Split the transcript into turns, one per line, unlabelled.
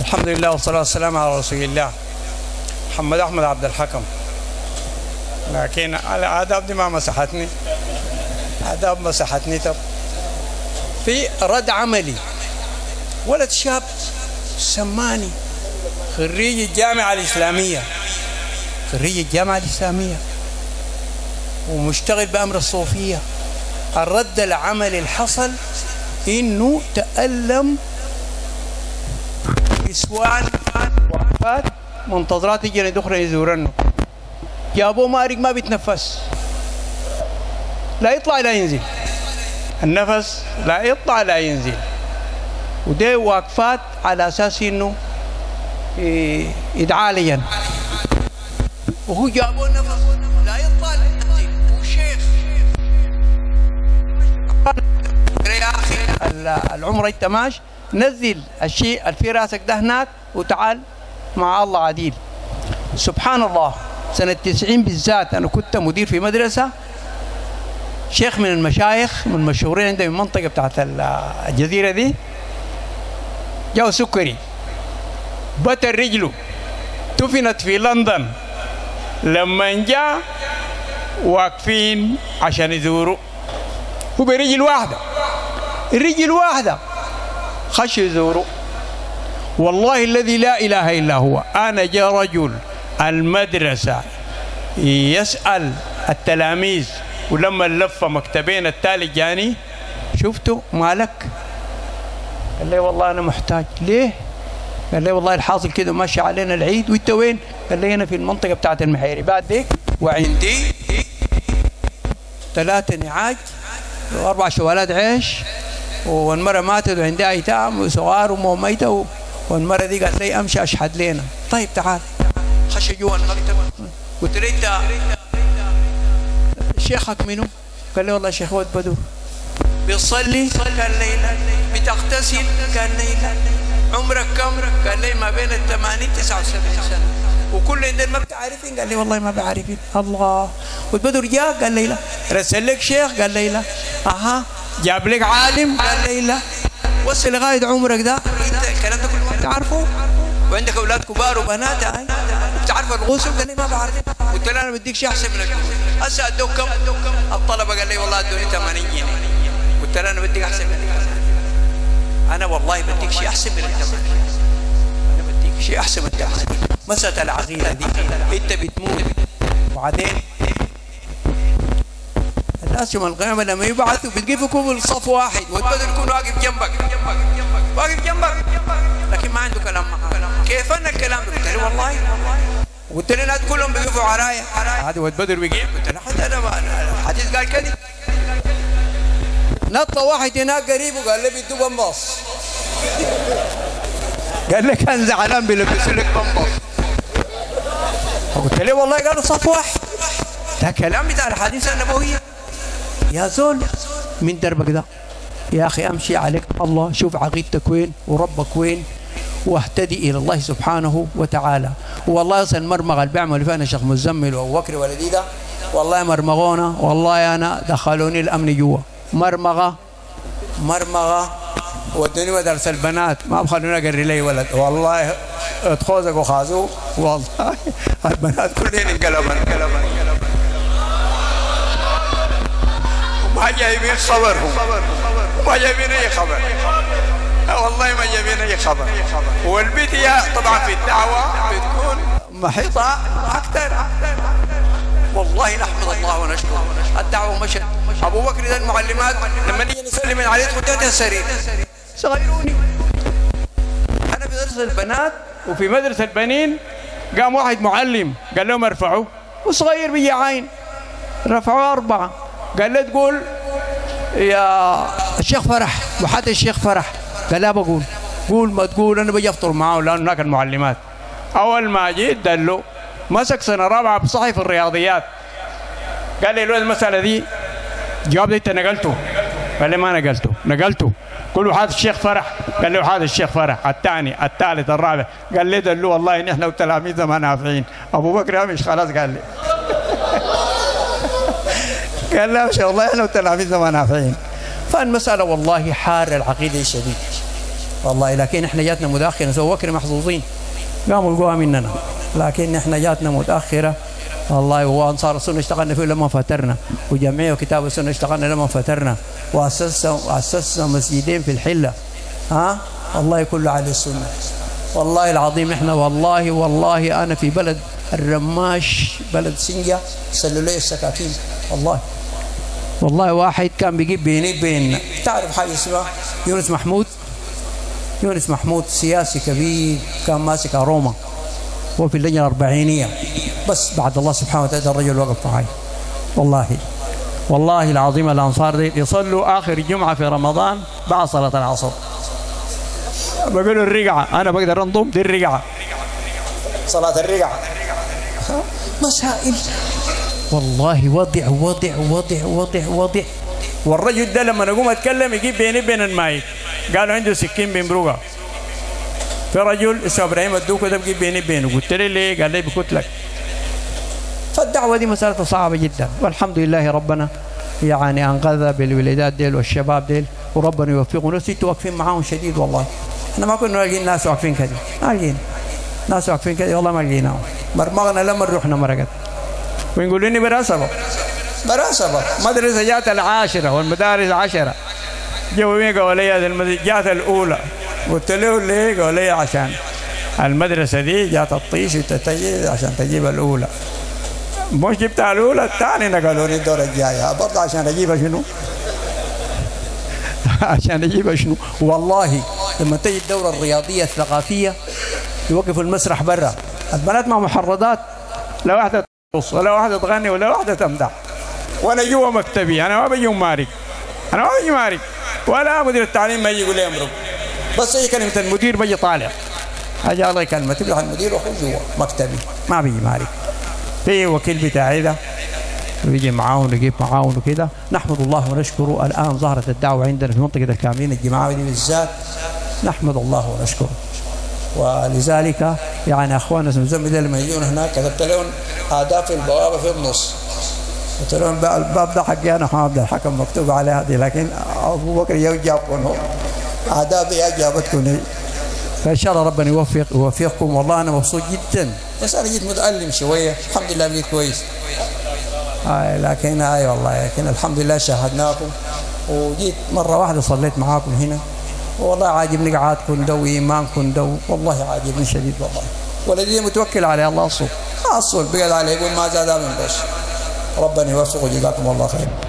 الحمد لله والصلاة والسلام على رسول الله محمد أحمد عبد الحكم. لكن الآداب دي ما مسحتني، آداب مسحتني. طب في رد عملي، ولد شاب سماني خريج الجامعة الإسلامية، خريج الجامعة الإسلامية ومشتغل بأمر الصوفية. الرد العملي الحصل إنه تألم نسوان وقفات منتظرات يجي دخل يزورنه، جابوه مارق ما بيتنفس، لا يطلع لا ينزل، النفس لا يطلع لا ينزل، ودي واقفات على اساس انه يتعالجن، وهو جابوه النفس لا يطلع لا ينزل. وشيخ يا اخي العمره انت ماشي، نزل الشيء اللي في راسك ده هناك وتعال مع الله عديل. سبحان الله، سنة 90 بالذات أنا كنت مدير في مدرسة، شيخ من المشايخ من المشهورين عندنا من المنطقة بتاعت الجزيرة دي، جاء سكري بتر رجله دفنت في لندن، لما جاء واقفين عشان يزوروا هو برجل واحدة، الرجل واحدة خش يزوروا. والله الذي لا إله إلا هو، أنا جاء رجل المدرسة يسأل التلاميذ، ولما لف مكتبين التالي جاني شفته مالك؟ قال لي والله أنا محتاج. ليه؟ قال لي والله الحاصل كده ماشي علينا العيد، وأنت وين؟ قال لي أنا في المنطقة بتاعت المحيري بعد ديك، وعندي 3 نعاج و4 شوالات عيش، والمرة ماتت وعندها ايتام وصغار وميتة، والمرة دي قالت لي امشي اشحد لنا. طيب تعال، خش جوا المكتب. قلت له انت شيخك منو؟ قال لي والله شيخ ود بدور. بتصلي؟ قال لي لا. بتغتسل؟ قال لي لا. عمرك كم؟ قال لي ما بين 80 79 سنة. وكل اللي ما بتعرفين؟ قال لي والله ما بعرفين. الله. ود بدور جاء؟ قال لي لا. رسل لك شيخ؟ قال لي لا. اها. جاب لك عالم؟ قال لي لا. وصل لغايه عمرك ده انت الكلام ده كله ما بتعرفه، وعندك اولاد كبار وبنات بتعرف الغسل؟ قال لي ما بعرف. قلت له انا بديك شيء احسن من الغسل. هسه ادوك كم؟ الطلبه قال لي والله ادوني 80 جنيه. قلت له انا بديك احسن من الغسل، انا والله بديك شيء احسن من الثمن، انا بديك شيء احسن من الثمن. مساله العقيده دي انت بتموت وبعدين الناس يوم القيامة لما يبعثوا بتقفوا الصف واحد، والبدر يكون واقف جنبك واقف جنبك، لكن ما عنده كلام معك. كيف انا الكلام ده؟ قلت له والله، قلت له الناس كلهم بيقفوا ورايا، هذا والبدر بيقف. قلت له حتى انا الحديث قال كده. نط واحد هناك قريب وقال لي بيدوا بمباص، قال لي كان زعلان بيلبسوا لك بمباص. قلت له والله قالوا صف واحد، ده كلام بتاع الحديث النبوية. يا زول من دربك ده يا أخي، أمشي عليك الله، شوف عقيدتك وين وربك وين، واهتدي إلى الله سبحانه وتعالى. والله أصلا المرمغة اللي بيعملوا فينا شيخ مزمل وأبو بكر ولدي ده، والله مرمغونا، والله أنا دخلوني الأمن جوا، مرمغة ودوني مدرسة البنات، ما بخلوني أقري لي ولد، والله اتخوزك وخازوه، والله البنات كلهم انقلبن ما جايبين خبرهم، ما جايبين اي خبر، والله ما جايبين اي خبر. والبيت طبعا في الدعوه بتكون محيطه اكثر. والله نحمد الله ونشكره، الدعوه مشت. ابو بكر ده المعلمات لما نيجي نسلم عليه تخدات السرير صغيروني. انا في مدرسه البنات وفي مدرسه البنين قام واحد معلم قال لهم ارفعوا، وصغير بيجي عين، رفعوا 4. قال له تقول يا الشيخ فرح وحتى الشيخ فرح. قال لا بقول. قول ما تقول، انا بجي افطر معاه لانه هناك المعلمات. اول ما جيت دله مسك سنه رابعه بصحي في الرياضيات، قال لي المساله دي جواب انت نقلته؟ قال لي ما نقلته. قول له هذا الشيخ فرح. قال له هذا الشيخ فرح، الثاني الثالث الرابع. قال لي دله والله نحن وتلاميذنا ما نافعين. ابو بكر مش خلاص قال لي قال لا ما شاء الله احنا وتلاميذنا ما نافعين. فالمسألة والله حار العقيدة شديد،
والله. لكن احنا جاتنا متاخره، نسوي وكر محظوظين قاموا يلقوها مننا، لكن احنا جاتنا متاخره والله. وانصار السنه اشتغلنا فيه لما فترنا، وجمعيه وكتاب السنه اشتغلنا لما فترنا، واسسنا مسجدين في الحله. والله كله على السنه والله العظيم. احنا والله انا في بلد الرماش بلد سنجا سلوا لي السكاكين والله واحد كان بيجيب بيني وبين، تعرف حاجه اسمها يونس محمود سياسي كبير كان ماسك روما، هو في اللجنه الاربعينيه، بس بعد الله سبحانه وتعالى الرجل وقف معي والله العظيم. الانصار دي يصلوا اخر جمعه في رمضان بعد صلاه العصر، بقولوا الرقعه، انا بقدر انضم دي الرقعه، صلاه الرقعه. مسائل والله وضع. والرجل ده لما نقوم اتكلم يجيب بيني وبين المايك، قالوا عنده سكين بيمرقها. في رجل اسمه ابراهيم الدوكو ده بجيب بيني وبينه، قلت له ليه؟ قال لي بكتلك. فالدعوه دي مساله صعبه جدا، والحمد لله ربنا يعني انقذ بالولادات ديل والشباب ديل، وربنا يوفقهم. ناس واقفين معاهم شديد والله. احنا ما كنا لاقيين ناس واقفين كده، ما لقينا ناس واقفين كده والله، ما لقيناهم. مرمغنا لما رحنا مرقت ويقولوا لي براسبه مدرسه جات العاشره والمدارس 10، جو قالوا لي جات الاولى، قلت له ليه؟ قال لي عشان المدرسه دي جات الطيش وتتجي عشان تجيب الاولى، مش جبتها الاولى الثانيه نقلوا لي الدور الجايه برضه عشان اجيبها شنو؟ عشان اجيبها شنو؟ والله لما تجي الدوره الرياضيه الثقافيه يوقفوا المسرح برا، البنات مع محرضات، لا واحده ترقص ولا واحده تغني ولا واحده تمدح، وانا جوا مكتبي، انا ما بجي مارك، ولا مدير التعليم ما يجي يقول لي امرق، بس هي كلمه المدير بيجي طالع، اجي الله كلمه تبلغ المدير واخذ جوا مكتبي، ما بيجي مارك. في وكيل بتاعي ده بيجي معاون ويجيب معاون وكده، نحمد الله ونشكره. الان ظهرت الدعوه عندنا في منطقه الكاملين الجماعه دي بالذات، نحمد الله ونشكره. ولذلك يعني اخواننا المزمل لما يجون هناك كتبت لهم آداب في البوابه في النص، قلت لهم الباب ده حقي انا عبد الحكم مكتوب عليه هذه، لكن ابو بكر يجابكم هو آداب اجابتكم. فان شاء الله ربنا يوفقكم. والله انا مبسوط جدا، بس انا جيت متألم شويه، الحمد لله بقيت كويس. لكن والله لكن الحمد لله شاهدناكم، وجيت مره واحده صليت معاكم هنا، والله عاجبني قعدكم ده وايمانكم ده، والله عاجبني شديد والله. والذي متوكل عليه الله الصوت بقعد عليه يقول ما زاد من بس. ربنا يوفقه وجزاكم الله خير.